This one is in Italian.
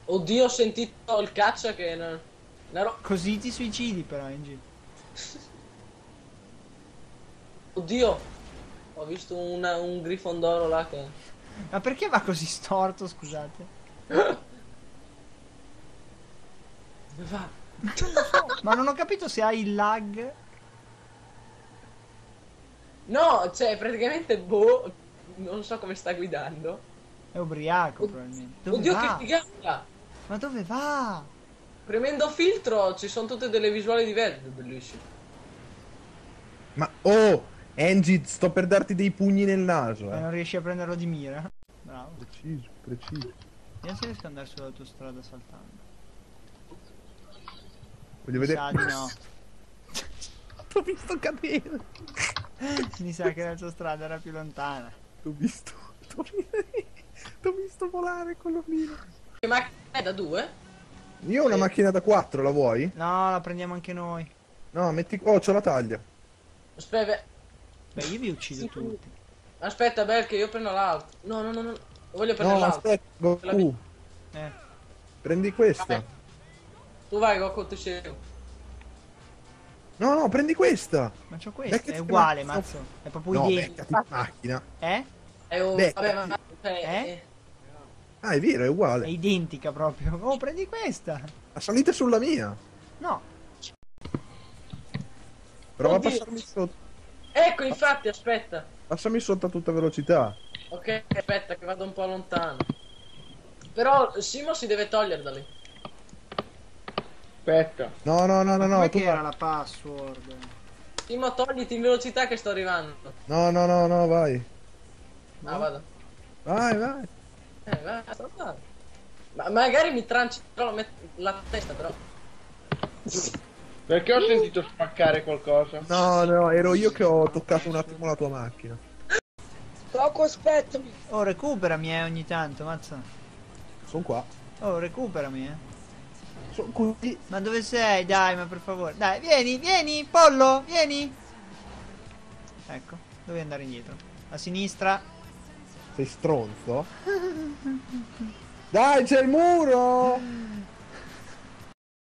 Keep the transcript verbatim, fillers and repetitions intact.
Oddio, ho sentito il caccia che... non- una ro- Così ti suicidi però, Angie. Oddio, ho visto una- un grifondoro là che... Ma perché va così storto, scusate? Dove va? Ma non lo so. Ma non ho capito se hai il lag. No, cioè, praticamente, boh, non so come sta guidando. È ubriaco Od- probabilmente. Dove Oddio, va? che figata! Ma dove va? Premendo filtro ci sono tutte delle visuali diverse, bellissimo. Ma oh, Angie, sto per darti dei pugni nel naso, Ma eh. non riesci a prenderlo di mira? Bravo. Preciso, preciso. Vediamo se riesco ad andare sull'autostrada saltando. Voglio Mi vedere. sa di no. T'ho visto cadere. Mi sa che l'autostrada era più lontana. T'ho visto. T'ho visto, t'ho visto volare con l'omino. Che macchina è da due? Io ho una Sì. macchina da quattro, la vuoi? No, la prendiamo anche noi. No, metti. Oh, c'ho la taglia. Aspetta, Beh, io vi uccido tutti. aspetta, Bel, che io prendo l'altro. No, no, no, no. Voglio prendere No, l'altro. aspetta, Goku. Eh. Prendi questa. Vabbè. Tu vai, Goku, ti seguo. No, no, prendi questa. Ma c'ho questo. Beccati È uguale, la- mazzo. È proprio No, identico. beccati la macchina. Eh? Eh, oh, Beh, vabbè, ma... cioè, Eh? eh, Ah, è vero, è È uguale. identica proprio. Oh, prendi questa. La salita è sulla mia. No. Prova Oddio. a passarmi sotto. Ecco, infatti, aspetta. Passami sotto a tutta velocità. Ok, aspetta, che vado un po' lontano. Però Simo si deve togliere da lì. Aspetta. No, no, no, no, no. Come Tu che era vai. la password? Simo, togliti in velocità che sto arrivando. No, no, no, no, vai. Ah, vado. Vai, vai. Eh, basta, vado. Ma magari mi tranci la, la testa, però. Perché ho sentito spaccare qualcosa? No, no, ero io che ho toccato un attimo la tua macchina. Poco, aspettami. Oh, recuperami eh, ogni tanto, mazza. Sono qua. Oh, recuperami eh. Sono qui. Ma dove sei? Dai, ma per favore. Dai, vieni, vieni, pollo, vieni. Ecco, devi andare indietro. A sinistra. Sei stronzo? Dai, c'è il muro!